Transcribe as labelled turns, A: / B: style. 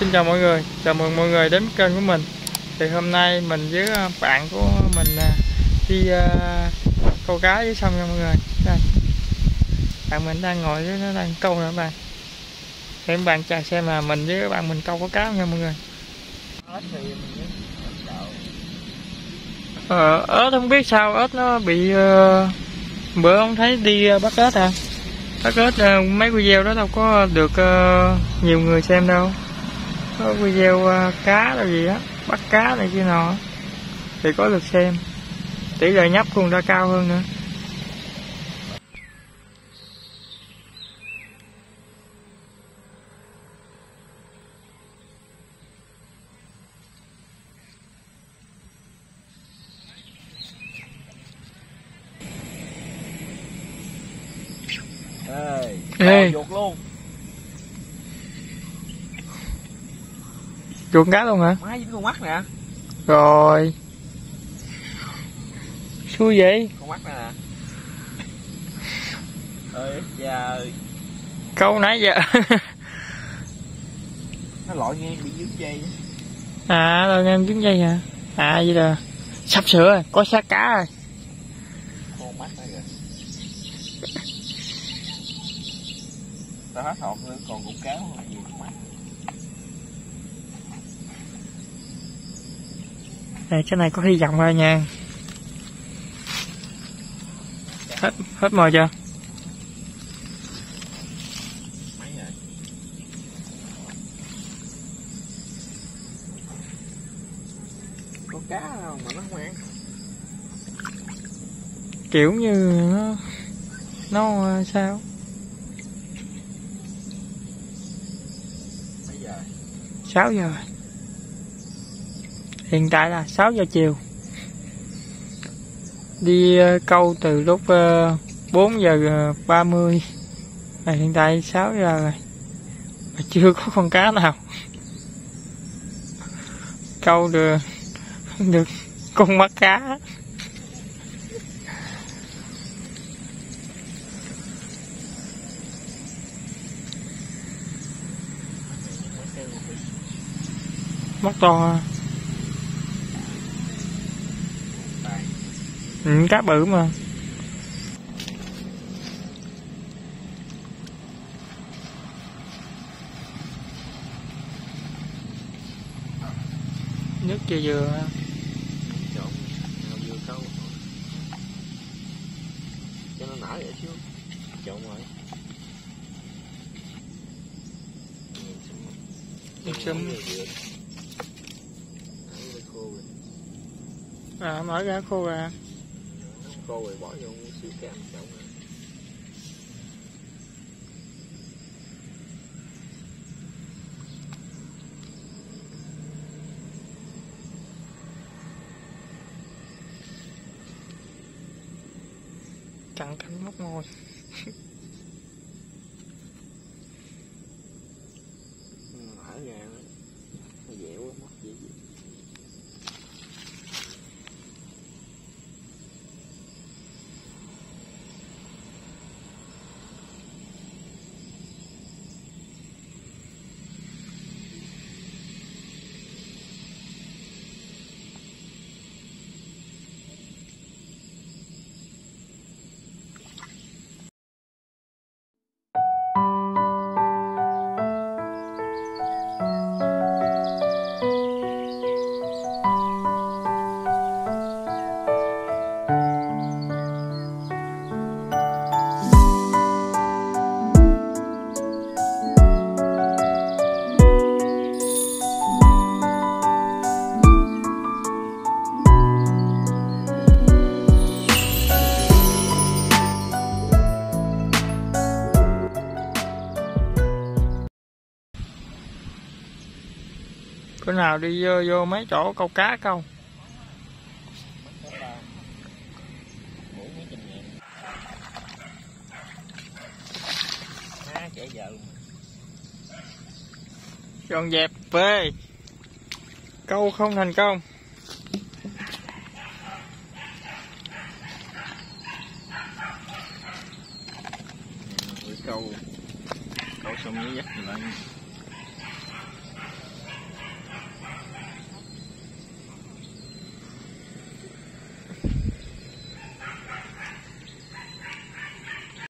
A: Xin chào mọi người, chào mừng mọi người đến kênh của mình. Thì hôm nay mình với bạn của mình đi câu cá dưới sông nha mọi người. Đây, bạn mình đang ngồi dưới, nó đang câu nè các bạn. Thì các bạn chờ xem là mình với bạn mình câu có cá không nha mọi người. Ớt không biết sao ớt nó bị bữa không thấy đi bắt ớt à. Bắt ớt mấy video đó đâu có được nhiều người xem đâu. Có video cá là gì á, bắt cá này kia nọ thì có được xem, tỷ lệ nhấp cũng đã cao hơn nữa. Ê,
B: chuột luôn,
A: chuột cá luôn hả?
B: má dính con mắt nè.
A: Rồi xui vậy.
B: Con mắt nè. Ơi giờ
A: Câu nãy giờ
B: nó lội ngang bị dướng dây.
A: à rồi em đứng dây hả? À vậy là sắp sửa rồi, có xác cá rồi.
B: Con mắt này rồi. Tao hết hồn nữa, còn cục cáo là nhiều con mắt.
A: Đây, cái này có hy vọng rồi nha. Hết mồi chưa?
B: Mấy rồi. Có cá không mà nó không ăn.
A: Kiểu như nó sao?
B: Mấy giờ?
A: 6 giờ. Hiện tại là 6 giờ chiều. Đi câu từ lúc 4 giờ 30. Hiện tại 6 giờ rồi mà chưa có con cá nào. Câu được con mắt cá. Mắt to. Ừ, cá bự mà. Nước chưa vừa.
B: Trộn nào vừa câu cho nó nở vậy chứ. Trộn rồi.
A: Nước sâm. À, mở ra khô ra.
B: Khô rồi bỏ vô siêu cám trộn rồi.
A: Cặn cánh móc môi.
B: Nở ra nó dẻo quá mất gì.
A: Bữa nào đi vô mấy chỗ câu cá câu. Dọn dẹp về. Câu không thành công.
B: Câu xong mới dắt lại.